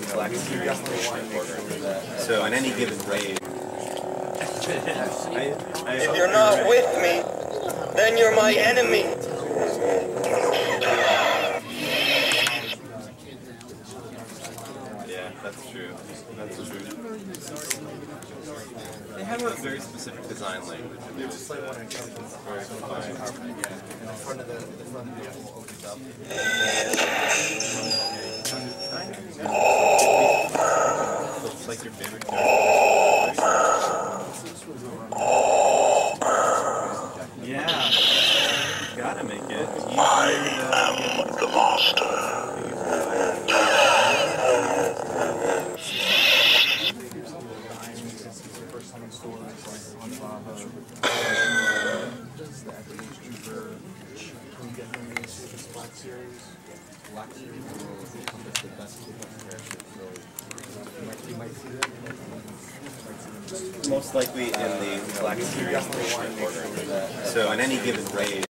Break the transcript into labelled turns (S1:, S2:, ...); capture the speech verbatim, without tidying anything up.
S1: Black Series. So in any given raid, I, I
S2: if you're not with me, then you're my enemy.
S1: Yeah, that's true. That's true. They have a very specific design language. They just like want to very fine. In front of the the front of the vehicle opens up. Looks like your favorite character. Yeah, gotta make it.
S3: I am the master.
S1: Most likely in the Black Series order. So in any given raid.